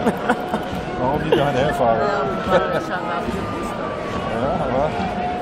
Warum nicht eine Herfahrer? Ja, ich habe auch gewusst. Ja, aber